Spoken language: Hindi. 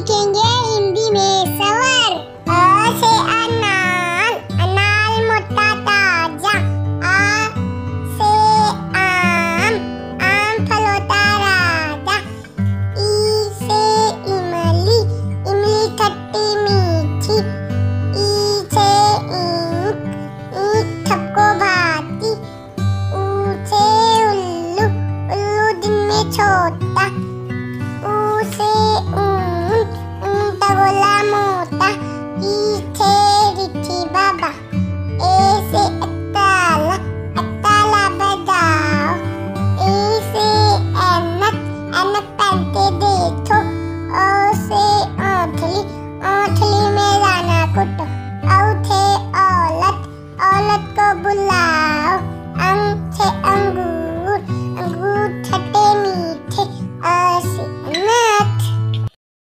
सीखेंगे हिंदी में सवर। अ से अनार, अनार मोटा ताजा। आ से आम, आम फल होता राजा। ई से इमली, इमली खट्टी मीठी। ई से ईंट, ईंट सबको भाती। ऊ से उल्लू, उल्लू दिन में छोटा। ऊ से ऊंट, ऊंट गोला मोटा। ई से ऋषि बाबा। ए से अताला, अताला बजाओ। ए से ऐनक, ऐनक पहन के देखो।